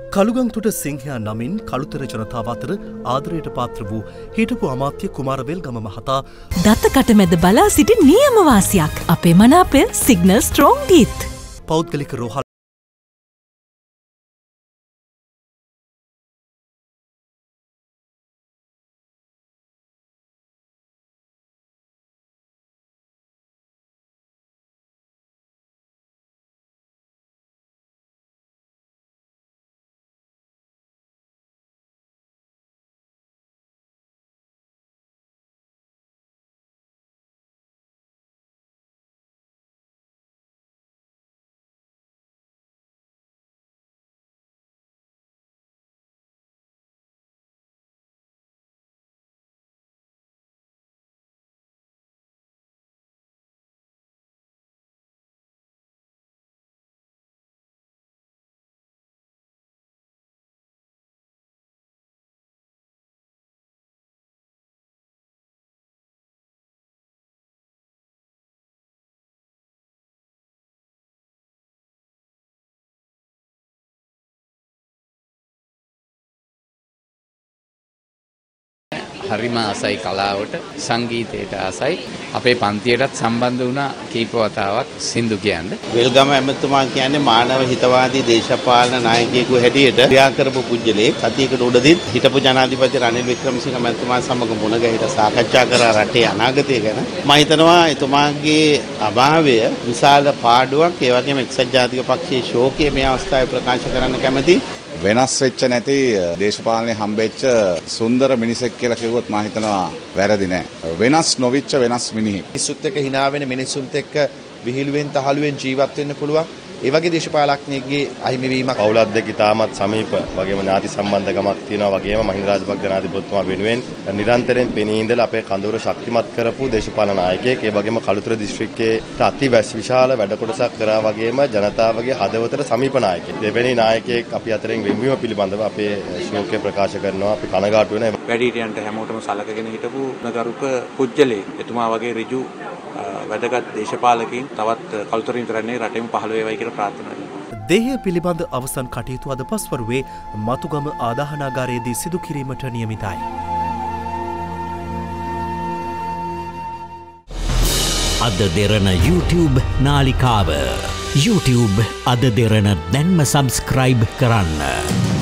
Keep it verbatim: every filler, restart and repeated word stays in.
කළුගංතොට සිංහයා නමින් කළුතර ජනතාව අතර ආදරයට පාත්‍ර වූ හිටපු අමාත්‍ය කුමාරවේල්ගම මහතා දත්තකට මැද බලා සිටි නියම වාසියක් අපේ මනාපය සිග්නල් ස්ට්‍රෝං ගීත් පෞද්ගලික රෝහල් හරිම ආසයි කලාවට සංගීතයට ආසයි අපේ පන්තියටත් සම්බන්ධ වුණා කීප වතාවක් සින්දු කියන්න. වෙල්ගම ඇමතුමා කියන්නේ මානව හිතවාදී දේශපාලන නායකයෙකු හැටියට ක්‍රියා කරපු පුජ්‍යලේ සතියකට උඩදීත් හිටපු ජනාධිපති රනිල් වික්‍රමසිංහ මැතිතුමා සමග මුණ ගැහිලා සාකච්ඡා කරා රටේ අනාගතය ගැන. මම හිතනවා එතුමාගේ අභාවය විශාල පාඩුවක්. ඒ වගේම එක්සත් ජාතික පක්ෂයේ ශෝකය මේ අවස්ථාවේ ප්‍රකාශ කරන්න කැමැතියි. වෙනස් වෙච්ච නැති දේශපාලනේ හම්බෙච්ච සුන්දර මිනිසෙක් කියලා කිව්වොත් මම හිතනවා වැරදි නෑ. වෙනස් නොවිච්ච වෙනස් මිනිහෙක්. මිනිස්සුත් එක්ක hina වෙන මිනිස්සුත් එක්ක විහිළුවෙන් තහළුවෙන් ජීවත් වෙන්න පුළුවන්. ඒ වගේ දේශපාලඥයෙක්ගේ අහිමිවීමක් පවුලත් දෙක ඉතාමත් සමීප වගේම ඥාති සම්බන්ධකමක් තියෙනවා වගේම මහින්ද රාජපක්ෂ ජනාධිපතිතුමා වෙනුවෙන් නිරන්තරයෙන් පෙනී ඉඳලා අපේ කඳවුර ශක්තිමත් කරපු දේශපාලන නායකයෙක්. ඒ වගේම කළුතර දිස්ත්‍රික්කයේ අති විශාල වැඩ කොටසක් කරා වගේම ජනතාවගේ හදවතට සමීප නායකයෙක්. දෙවැනි නායකයෙක් අපි අතරින් වෙන්වීම පිළිබඳව අපේ ශෝකය ප්‍රකාශ කරනවා. අපි කනගාටු වෙනවා. වැඩිහිටියන්ට හැමෝටම සලකගෙන හිටපු නගරුක පුජ්‍යලේ එතුමා වගේ ඍජු වැදගත් දේශපාලකයින් තවත් කළුතරින් තරන්නේ රටෙම පහළ වේවයි කියලා ප්‍රාර්ථනා කරනවා. දේහය පිළිබඳ අවසන් කටයුතු අද පස්වරුවේ මතුගම ආදාහනාගාරයේදී සිදු කිරීමට නියමිතයි. අද දෙරණ YouTube නාලිකාව YouTube අද දෙරණ දැන්ම සබස්ක්‍රයිබ් කරන්න.